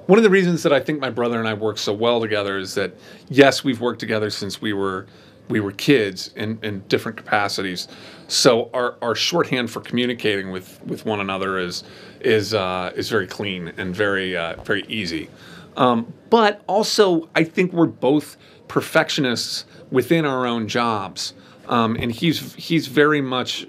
one of the reasons that I think my brother and I work so well together is that, yes, we've worked together since we were kids in different capacities. So our shorthand for communicating with one another is very clean and very easy. But also, I think we're both perfectionists within our own jobs, and he's very much.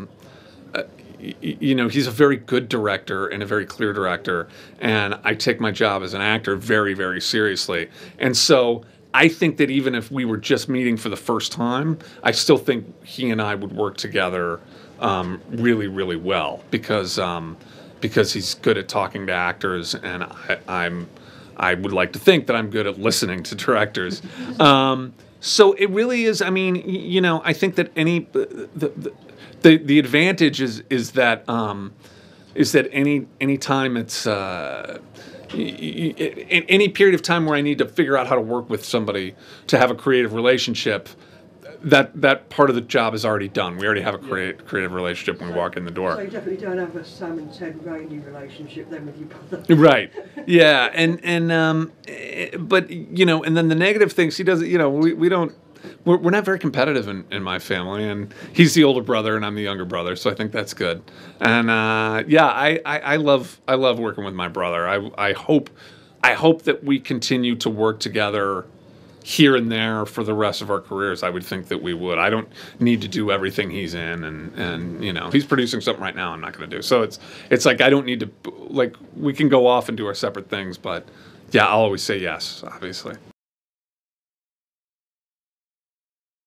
He's a very good director and a very clear director, and I take my job as an actor very, very seriously. And so I think that even if we were just meeting for the first time, I still think he and I would work together really, really well because he's good at talking to actors, and I would like to think that I'm good at listening to directors. So it really is. I mean, I think that the advantage is that any time it's any period of time where I need to figure out how to work with somebody to have a creative relationship, that part of the job is already done. We already have a creative relationship when we walk in the door. So you definitely don't have a Sam and Ted Rainey relationship then with your brother. Right. Yeah. But and then the negative things he does. We don't. We're not very competitive in my family, and he's the older brother and I'm the younger brother, so I think that's good. And I love working with my brother. I hope that we continue to work together here and there for the rest of our careers. I would think that we would. I don't need to do everything he's in, and he's producing something right now I'm not going to do. So it's like I don't need to, like, we can go off and do our separate things, but yeah, I'll always say yes, obviously.